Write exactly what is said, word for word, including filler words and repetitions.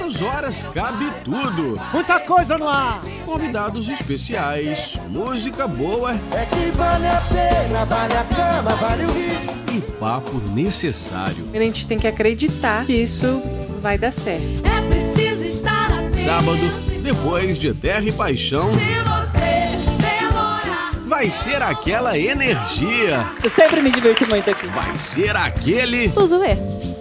duzentas horas cabe tudo. Muita coisa no ar. Convidados especiais, música boa. É que vale a pena, vale a cama, vale o risco. E papo necessário. A gente tem que acreditar que isso vai dar certo. É preciso estar atento. Sábado, depois de Terra e Paixão. Se você demorar, vai ser aquela energia. Eu sempre me divirto muito aqui. Vai ser aquele... Uso E.